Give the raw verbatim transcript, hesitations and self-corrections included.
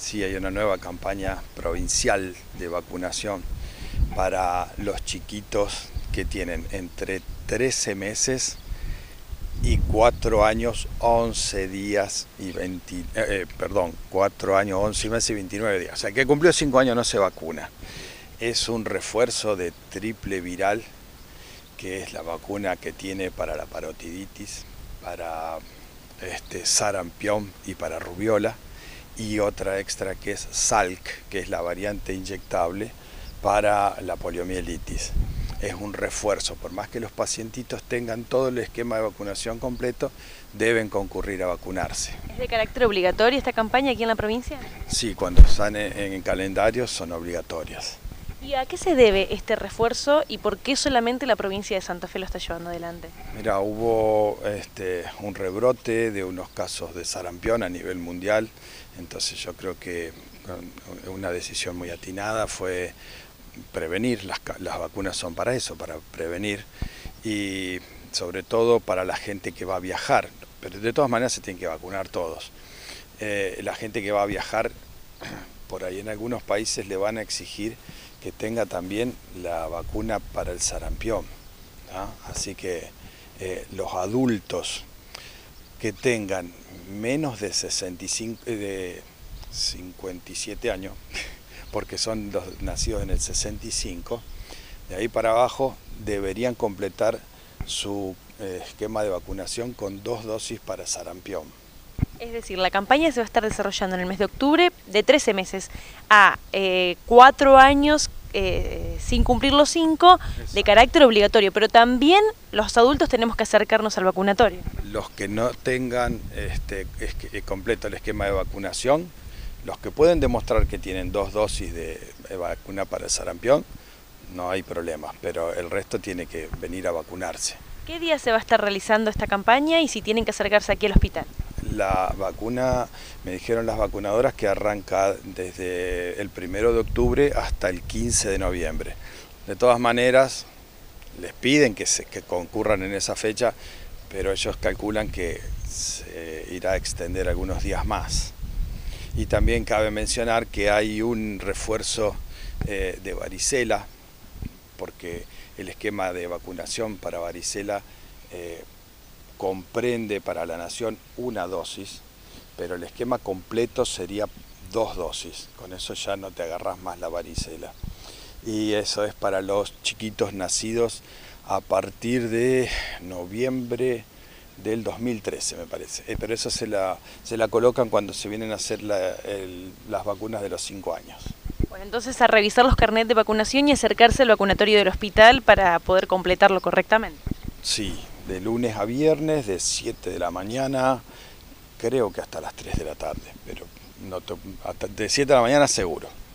Sí, hay una nueva campaña provincial de vacunación para los chiquitos que tienen entre trece meses y cuatro años, once días y veinte, eh, perdón, cuatro años, once meses y veintinueve días. O sea, que cumplió cinco años no se vacuna. Es un refuerzo de triple viral, que es la vacuna que tiene para la parotiditis, para este, sarampión y para rubiola, y otra extra que es Salk, que es la variante inyectable para la poliomielitis. Es un refuerzo, por más que los pacientitos tengan todo el esquema de vacunación completo, deben concurrir a vacunarse. ¿Es de carácter obligatorio esta campaña aquí en la provincia? Sí, cuando están en el calendario son obligatorias. ¿Y a qué se debe este refuerzo y por qué solamente la provincia de Santa Fe lo está llevando adelante? Mira, hubo este, un rebrote de unos casos de sarampión a nivel mundial, entonces yo creo que una decisión muy atinada fue prevenir. Las, las vacunas son para eso, para prevenir, y sobre todo para la gente que va a viajar, pero de todas maneras se tienen que vacunar todos. Eh, la gente que va a viajar, por ahí en algunos países le van a exigir que tenga también la vacuna para el sarampión, ¿no? Así que eh, los adultos que tengan menos de, sesenta y cinco, de cincuenta y siete años, porque son los nacidos en el sesenta y cinco, de ahí para abajo deberían completar su eh, esquema de vacunación con dos dosis para sarampión. Es decir, la campaña se va a estar desarrollando en el mes de octubre, de trece meses a eh, cuatro años eh, sin cumplir los cinco, de carácter obligatorio, pero también los adultos tenemos que acercarnos al vacunatorio. Los que no tengan este, es que, completo el esquema de vacunación, los que pueden demostrar que tienen dos dosis de, de vacuna para el sarampión, no hay problema, pero el resto tiene que venir a vacunarse. ¿Qué día se va a estar realizando esta campaña y si tienen que acercarse aquí al hospital? La vacuna, me dijeron las vacunadoras, que arranca desde el primero de octubre hasta el quince de noviembre. De todas maneras, les piden que, se, que concurran en esa fecha, pero ellos calculan que se irá a extender algunos días más. Y también cabe mencionar que hay un refuerzo eh, de varicela, porque el esquema de vacunación para varicela eh, comprende para la nación una dosis, pero el esquema completo sería dos dosis. Con eso ya no te agarras más la varicela. Y eso es para los chiquitos nacidos a partir de noviembre del dos mil trece, me parece. Eh, pero eso se la, se la colocan cuando se vienen a hacer la, el, las vacunas de los cinco años. Bueno, entonces a revisar los carnets de vacunación y acercarse al vacunatorio del hospital para poder completarlo correctamente. Sí, de lunes a viernes, de siete de la mañana, creo que hasta las tres de la tarde, pero no te, hasta de siete de la mañana seguro.